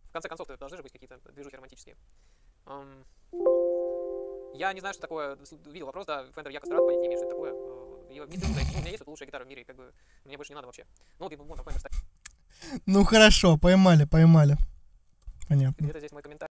В конце концов, должны же быть какие-то движухи романтические. Я не знаю, что такое. Видел вопрос, да, Fender Яко Страт, понятия не имею, что это такое. Ее не требует, у меня есть вот лучшая гитара в мире, как бы мне больше не надо вообще. Ну, вот Fender Ну хорошо, поймали. Понятно. где-то здесь мой комментарий.